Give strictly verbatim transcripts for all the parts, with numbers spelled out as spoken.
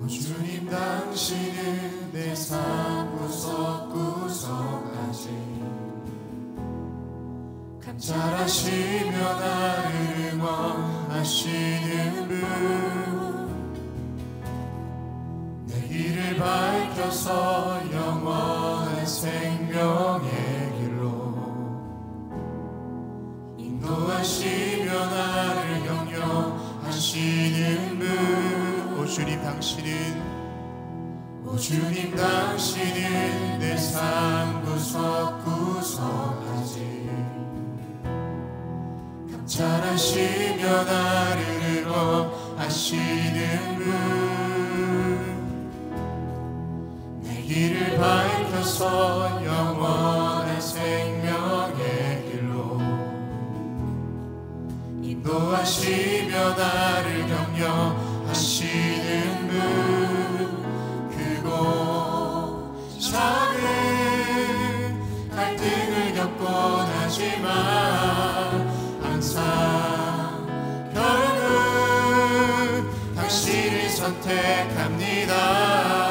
주님 당신은 내 삶 구석구석까지 감찰하시며 나를 응원하시는 분, 내 길을 밝혀서 영원한 생명의 길로 인도하시며 나를 영영하시는 분. 오 주님 당신은 오 주님 당신은 내 삶 구석구석까지 감찰하시며 나를 응원하시는 분, 내 길을 밝혀서 영원한 생명의 길로 인도하시며 나를 격려하시는 분, 크고 작은 갈등을 겪곤 하지만 항상 결국 당신을 선택합니다.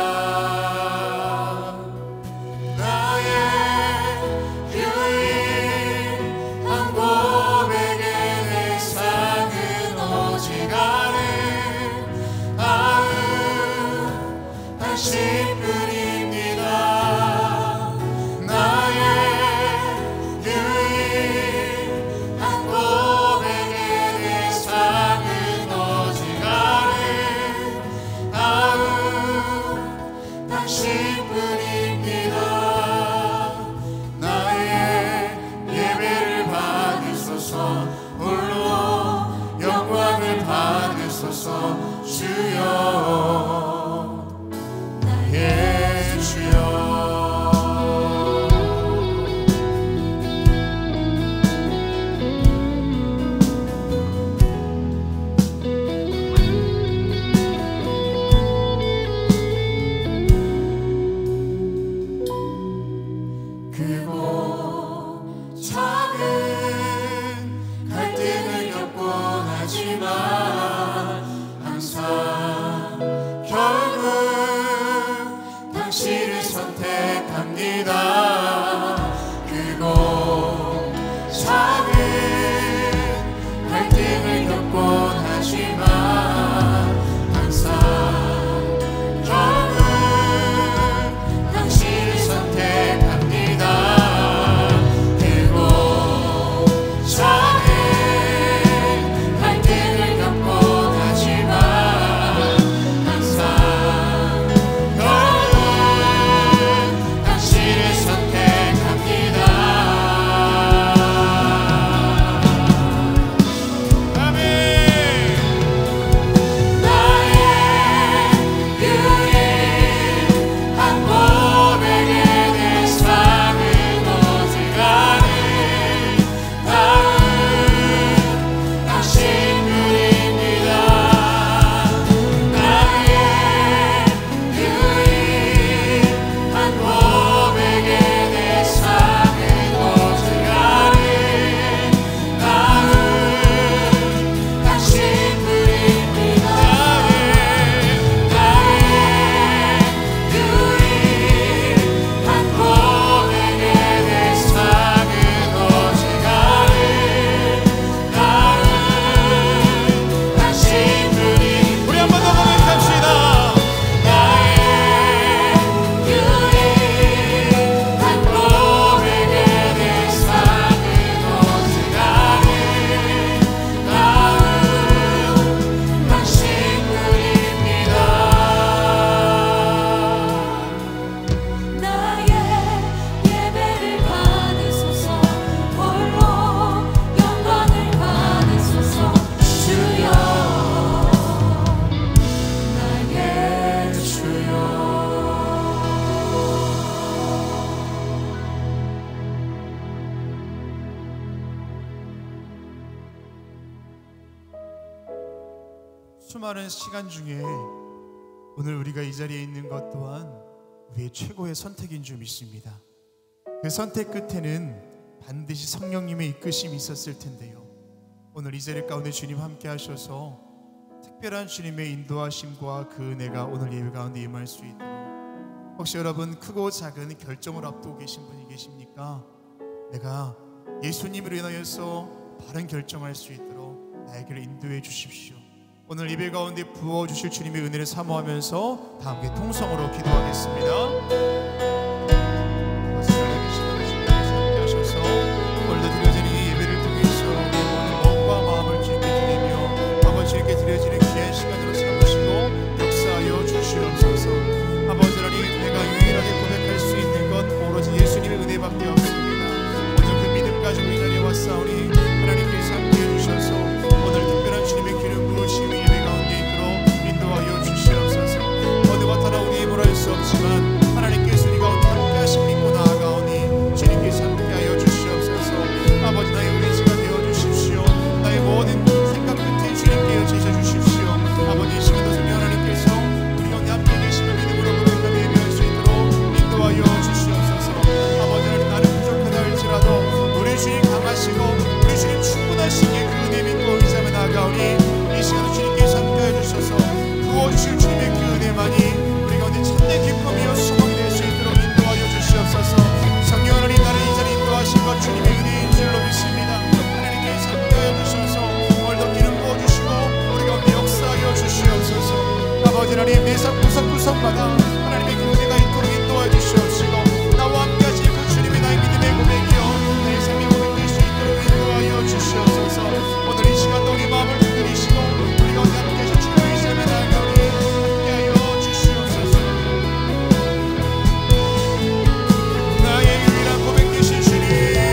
수많은 시간 중에 오늘 우리가 이 자리에 있는 것 또한 우리의 최고의 선택인 줄 믿습니다. 그 선택 끝에는 반드시 성령님의 이끄심이 있었을 텐데요, 오늘 이 자리 가운데 주님 함께 하셔서 특별한 주님의 인도하심과 그 은혜가 오늘 예배 가운데 임할 수 있도록, 혹시 여러분 크고 작은 결정을 앞두고 계신 분이 계십니까? 내가 예수님으로 인하여서 바른 결정할 수 있도록 나에게를 인도해 주십시오. 오늘 예배 가운데 부어주실 주님의 은혜를 사모하면서 다 함께 통성으로 기도하겠습니다. 드려지는 귀한 시간으로 삼으시고 역사하여 주시옵소서. 아버지 하나님, 내가 유일하게 고백할 수 있는 건 오로지 예수님의 은혜밖에 없습니다. 오늘 그 믿음 가지고 이 자리에 왔사오니 하나님께서 함께해 주셔서 오늘 특별한 주님의 기름 부으심이 예배 가운데 있도록 인도하여 주시옵소서. 어느 같아나 우리의 힘으로 할 수 없지만 하나님께서 우리 가운데 함께 하심을 믿고 나아가오니 주님께서 함께하여 주시옵소서. 아버지, 나의 의지가 되어주십시오. 나의 모든 생각 끝에 주님께여 제셔주십시오. 아버지, 이 시간도 성령 하나님께서 우리 가운데 함께 계심을 믿음으로 고백하며 예배할 수 있도록 인도하여 주시옵소서. 아버지 하나님, 나는 부족하다 할지라도 우리 주님 강하시고 우리 주님 충분하시기에 그 은혜 믿고 의지하며 나아가오니 이 시간도 주님께서 함께해 주셔서 부어주실 주님의 그 은혜만이 우리 가운데 참된 기쁨이요 소망이 될 수 있도록 인도하여 주시옵소서. 성령 하나님, 나를 이 자리에 인도하신 것 주님의 은혜인 줄로 믿습니다. 하나님께서 함께해 주셔서 오늘도 기름 부어주시고 우리 가운데 역사하여 주시옵소서. 아버지 하나님, 내 삶 구석구석마다 하나님의 그 은혜가 있도록 인도하여 주시옵시고 나와 함께 하실 그 주님의 나의 믿음의 고백이요 나의 삶의 고백될 수 있도록 인도하여 주시옵소서. 오늘 이 시간도 우리 마음을 두드리시고 우리 가운데 함께 하실 주님의 삶에 나아가오니 함께하여 주시옵소서. 나의 유일한 고백 되신 주님,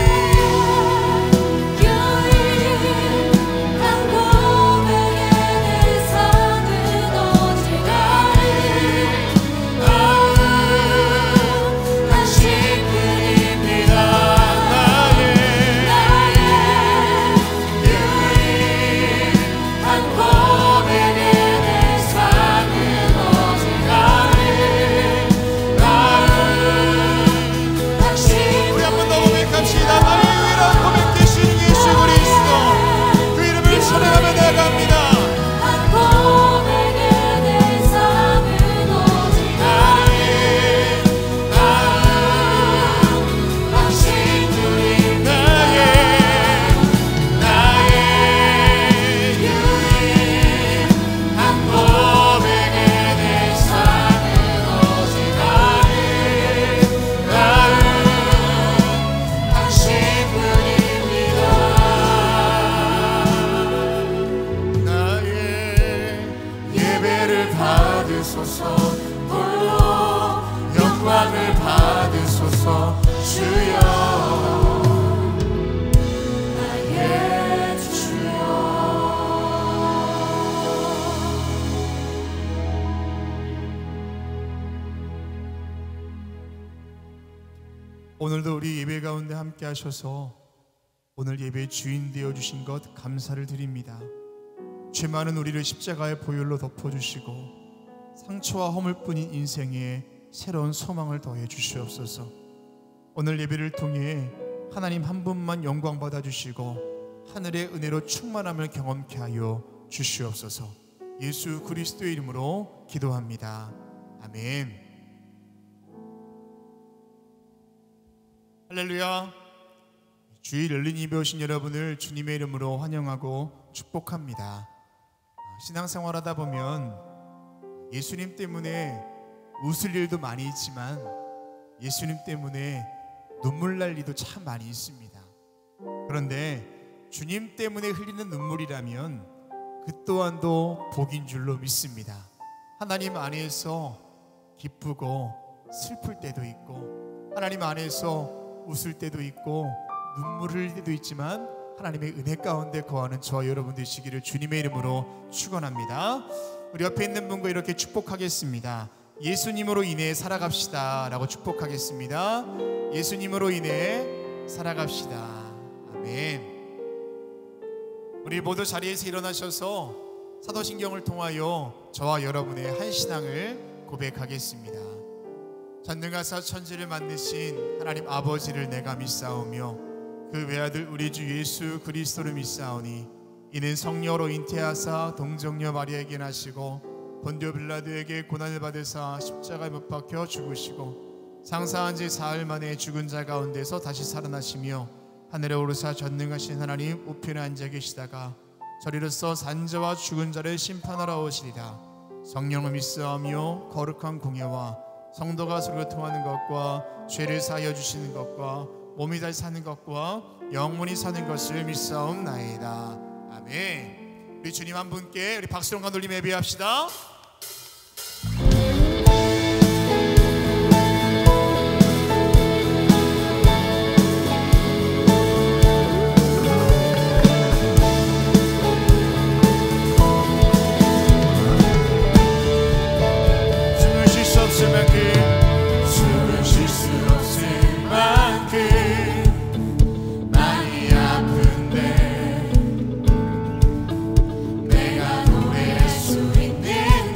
오늘도 우리 예배 가운데 함께 하셔서 오늘 예배의 주인 되어주신 것 감사를 드립니다. 죄 많은 우리를 십자가의 보혈로 덮어주시고 상처와 허물뿐인 인생에 새로운 소망을 더해 주시옵소서. 오늘 예배를 통해 하나님 한 분만 영광 받아주시고 하늘의 은혜로 충만함을 경험케 하여 주시옵소서. 예수 그리스도의 이름으로 기도합니다. 아멘. 할렐루야. 주일 열린 예배 오신 여러분을 주님의 이름으로 환영하고 축복합니다. 신앙생활 하다 보면 예수님 때문에 웃을 일도 많이 있지만 예수님 때문에 눈물 날 일도 참 많이 있습니다. 그런데 주님 때문에 흘리는 눈물이라면 그 또한도 복인 줄로 믿습니다. 하나님 안에서 기쁘고 슬플 때도 있고 하나님 안에서 웃을 때도 있고 눈물 흘릴 때도 있지만 하나님의 은혜 가운데 거하는 저와 여러분 되시기를 주님의 이름으로 축원합니다. 우리 옆에 있는 분과 이렇게 축복하겠습니다. 예수님으로 인해 살아갑시다 라고 축복하겠습니다. 예수님으로 인해 살아갑시다. 아멘. 우리 모두 자리에서 일어나셔서 사도신경을 통하여 저와 여러분의 한 신앙을 고백하겠습니다. 전능하사 천지를 만드신 하나님 아버지를 내가 믿사오며 그 외아들 우리 주 예수 그리스도를 믿사오니 이는 성령으로 잉태하사 동정녀 마리아에게 나시고 본디오 빌라도에게 고난을 받으사 십자가에 못 박혀 죽으시고 상사한 지 사흘 만에 죽은 자 가운데서 다시 살아나시며 하늘에 오르사 전능하신 하나님 우편에 앉아 계시다가 저리로서 산자와 죽은 자를 심판하러 오시리라. 성령을 믿사오며 거룩한 공예와 성도가 서로 통하는 것과 죄를 사하여 주시는 것과 몸이 다시 사는 것과 영원히 사는 것을 믿사옵나이다. 아멘. 우리 주님 한 분께 우리 박수로 간돌림 예배합시다. 숨을 쉴 수 없을 만큼 많이 아픈데 내가 노래할 수 있는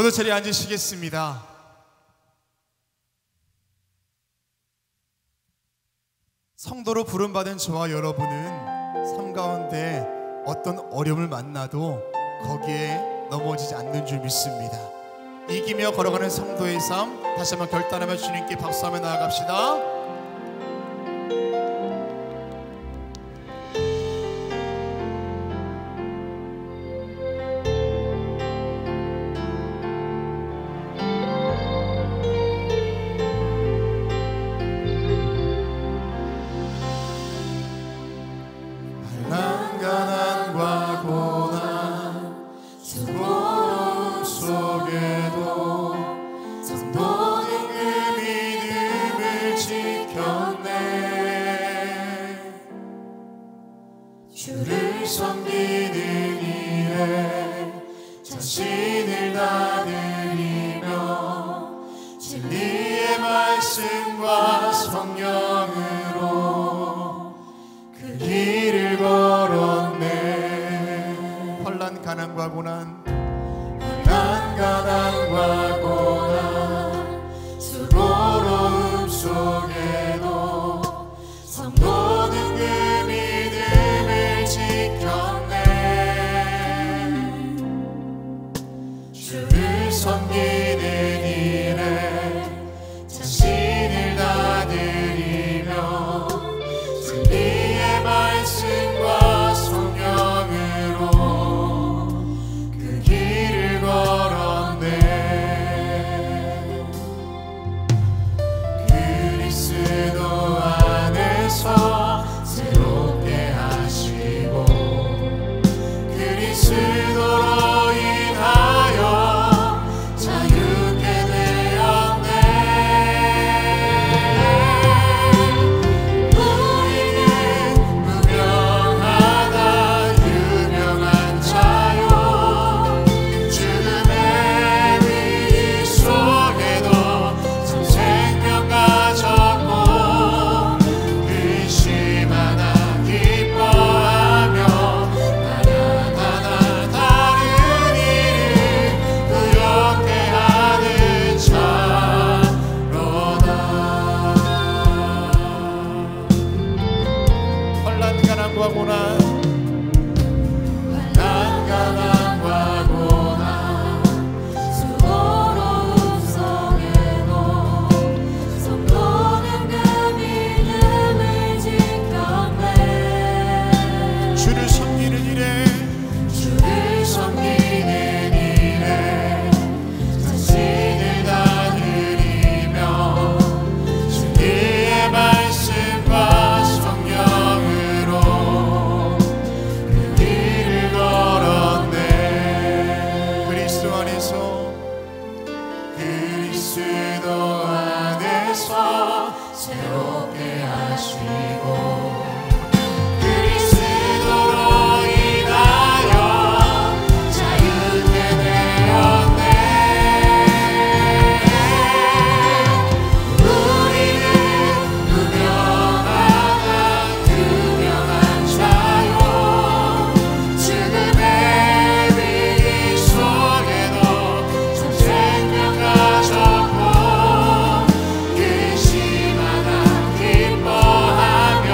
모두 자리에 앉으시겠습니다. 성도로 부름받은 저와 여러분은 삶 가운데 어떤 어려움을 만나도 거기에 넘어지지 않는 줄 믿습니다. 이기며 걸어가는 성도의 삶 다시 한번 결단하며 주님께 박수하며 나아갑시다. 주를 섬기는 일에 자신을 다 드리며 진리의 말씀과 성령으로 그 길을 걸었네. 환난 가난과 고난 환난 가난과 고난 수고로움 속에도 성도는 그 믿음을 지켰네. 주를 섬기는 일에 자신을 다 드리며 진리의 말씀과 성령으로 그 길을 걸었네. 그리스도 안에서 새롭게 하시고 그리스도로 인하여 자유케 되었네. 우리는 무명하다 유명한 자요 죽음의 위기 속에도 참 생명 가졌고 의심하나 기뻐하며 하나하나 다른 일을 구역해 하는 자로다. 환난 가난과 고난 환난 가난과 고난 수고로움 속에도 성도는 그 믿음을 지켰네. 주를 섬기는 일에 주를 섬기는 일에 자신을 다 드리며 진리의 말씀과 성령으로 그 길을 걸었네. 그리스도 안에서 그리스도 안에서 새롭게 하시고 그리스도로 인하여 자유케 되었네. 우리는 무명하다 유명한 자요 죽음의 위기 속에도 참 생명 가졌고 의심하나 기뻐하며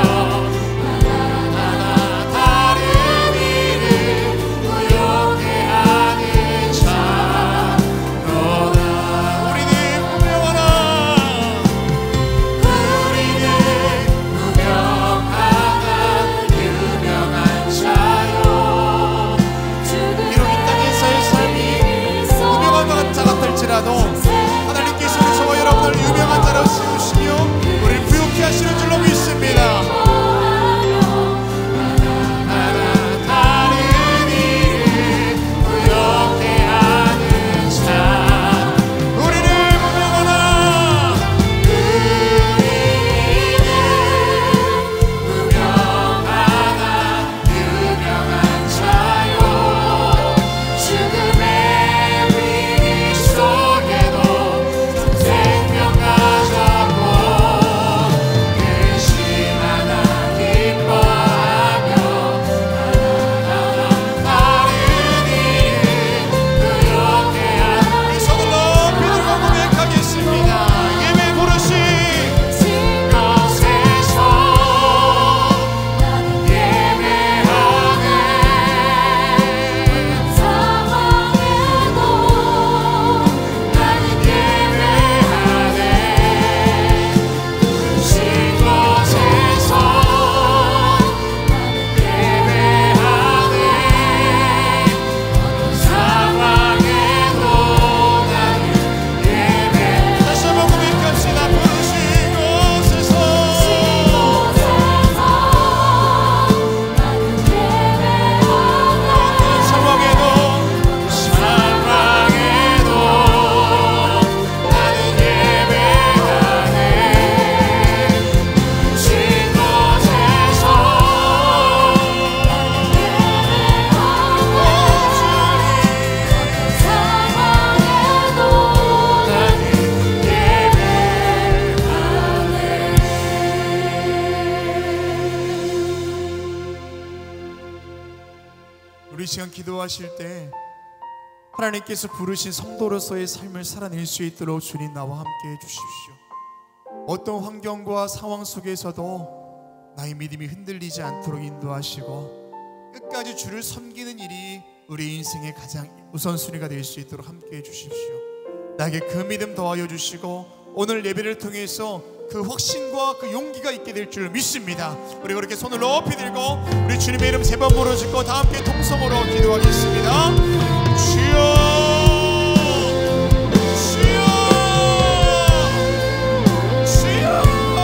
시간 기도하실 때 하나님께서 부르신 성도로서의 삶을 살아낼 수 있도록 주님 나와 함께 해주십시오. 어떤 환경과 상황 속에서도 나의 믿음이 흔들리지 않도록 인도하시고 끝까지 주를 섬기는 일이 우리 인생의 가장 우선순위가 될 수 있도록 함께 해주십시오. 나에게 그 믿음 더하여 주시고 오늘 예배를 통해서 그 확신과 그 용기가 있게 될 줄 믿습니다. 우리 그렇게 손을 높이 들고 우리 주님의 이름 세 번 부르짖고 다 함께 통성으로 기도하겠습니다. 주여, 주여, 주여.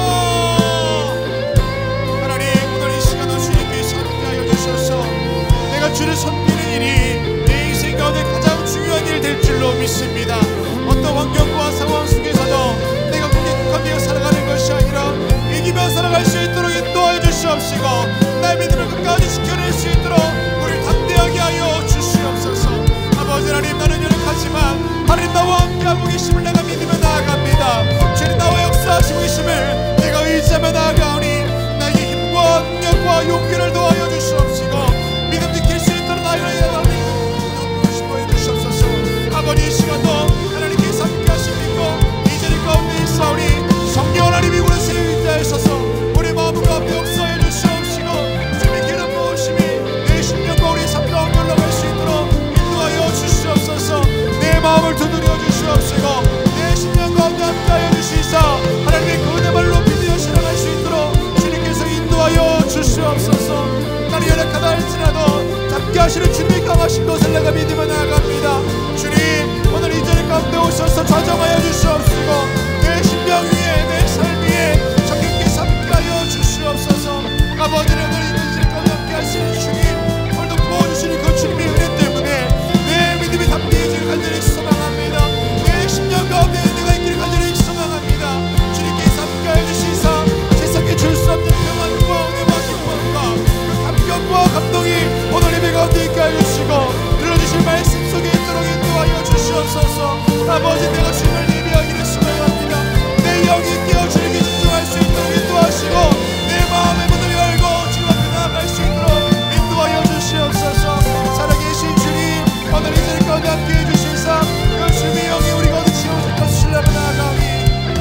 하나님, 오늘 이 시간도 주님께서 함께하여 주셔서 내가 주를 섬기는 일이 내 인생 가운데 가장 중요한 일 될 줄로 믿습니다. 어떤 환경과 상황 속에서도 내가 공격하며 살아가는 것이 아니라 이기며 살아갈 수 있도록 인도하여 주시옵시고 나의 믿음을 끝까지 지켜낼 수 있도록 우리를 담대하게 하여 주시옵소서. 아버지 하나님, 나는 연약하지만 하나님 나와 함께하고 계심을 내가 믿으며 나아갑니다. 주님 나와 역사하시고 계심을 내가 의지하며 나아가오니 나에게 힘과 능력과 용기를 도하여 주시옵시고 믿음 지킬 수 있도록 나에게 도와주시고 주시옵소서. 아버지 이 시간도 하나님께서 함께하신 믿고 이 자리 가운데 있사오니 성령 하나님이 우리 세를 위하여서 우리 마음 가운데 역사해 주시옵시고 주님의 기름 부으심이 내 심령과 우리 삶 가운데 올라갈 수 있도록 인도하여 주시옵소서. 내 마음을 두드려 주시옵시고 내 심령 가운데 함께하여 주시사 하나님의 그 은혜를 높이 되어 살아갈 수 있도록 주님께서 인도하여 주시옵소서. 나는 연약하다 할지라도 함께하시는 주님의 강하신 것을 내가 믿으며 나아갑니다. 주님, 오늘 이 자리 가운데 오셔서 좌정하여 주시옵시고 내 심령 위에 내 삶 위에 성령께서 함께하여 주시옵소서. 아버지는 오늘 이 자리 가운데 함께하시는 주님, 오늘도 부어주시는 그 주님의 은혜 때문에 내 믿음이 담대해지길 간절히 소망합니다. 내 심령 가운데 내가 있기를 간절히 소망합니다. 주님께서 함께하여 주시사 세상에 줄 수 없는 평안과 은혜와 기쁨과 그 감격과 감동이 오늘 예배 가운데 있게 해주시고 들려주실 말씀 속에 있도록 인도하여 주시옵소서. 아버지, 내가 주님을 예배하기를 소망합니다. 내 영이 깨어 주님께 집중할 수 있도록 인도하시고 내 마음의 문을 열고 주님 앞에 나아갈 수 있도록 인도하여 주시옵소서. 살아계신 주님, 오늘 이 자리 가운데 함께해 주시사 그 주님의 영이 우리가 어디 지어질 것을 신뢰하며 나아가오니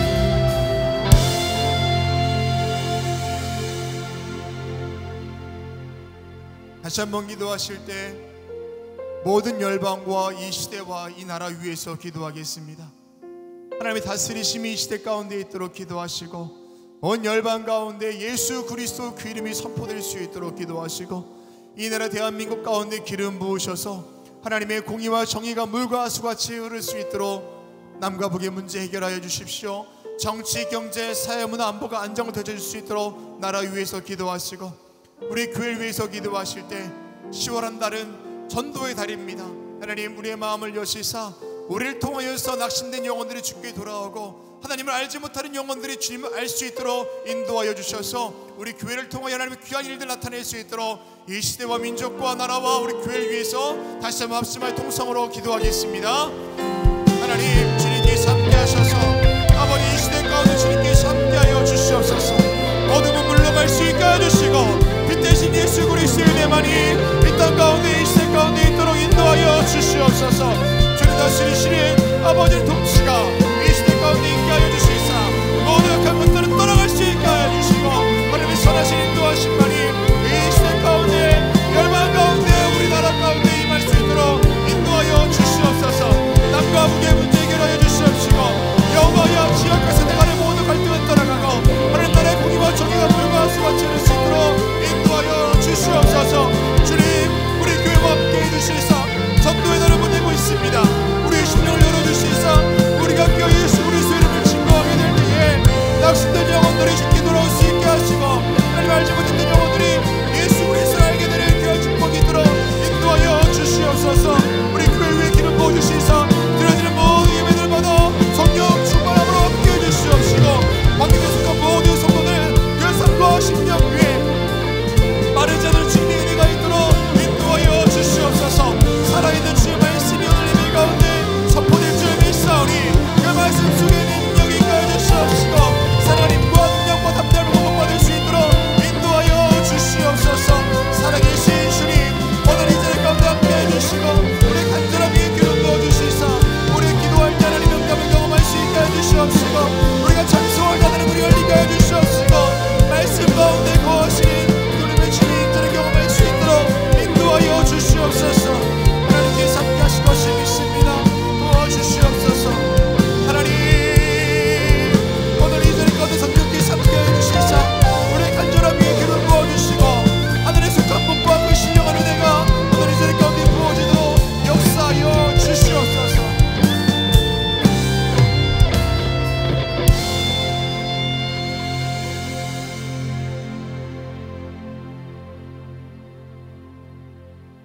다시 한번 기도하실 때 모든 열방과 이 시대와 이 나라 위에서 기도하겠습니다. 하나님의 다스리심이 이 시대 가운데 있도록 기도하시고 온 열방 가운데 예수 그리스도 그 이름이 선포될 수 있도록 기도하시고 이 나라 대한민국 가운데 기름 부으셔서 하나님의 공의와 정의가 물과 하수같이 흐를 수 있도록 남과 북의 문제 해결하여 주십시오. 정치, 경제, 사회, 문화, 안보가 안정되어질 수 있도록 나라 위에서 기도하시고 우리 교회를 위해서 기도하실 때 시월 한 달은 전도의 달입니다. 하나님, 우리의 마음을 여시사 우리를 통하여서 낙심된 영혼들이 주께 돌아오고 하나님을 알지 못하는 영혼들이 주님을 알 수 있도록 인도하여 주셔서 우리 교회를 통하여 하나님의 귀한 일들 나타낼 수 있도록 이 시대와 민족과 나라와 우리 교회를 위해서 다시 한번 합심할 통성으로 기도하겠습니다. 하나님, 주님께서 함께하셔서 아버지 이 시대 가운데 주님께서 함께하여 주시옵소서. 어둠은 물러갈 수 있게 해주시고 빛 대신 예수 그리스도의 은혜만이 이 땅 가운데 이 시대 가운데 있도록 인도하여 주시옵소서. 주님 다스리시는 아버지를 통치가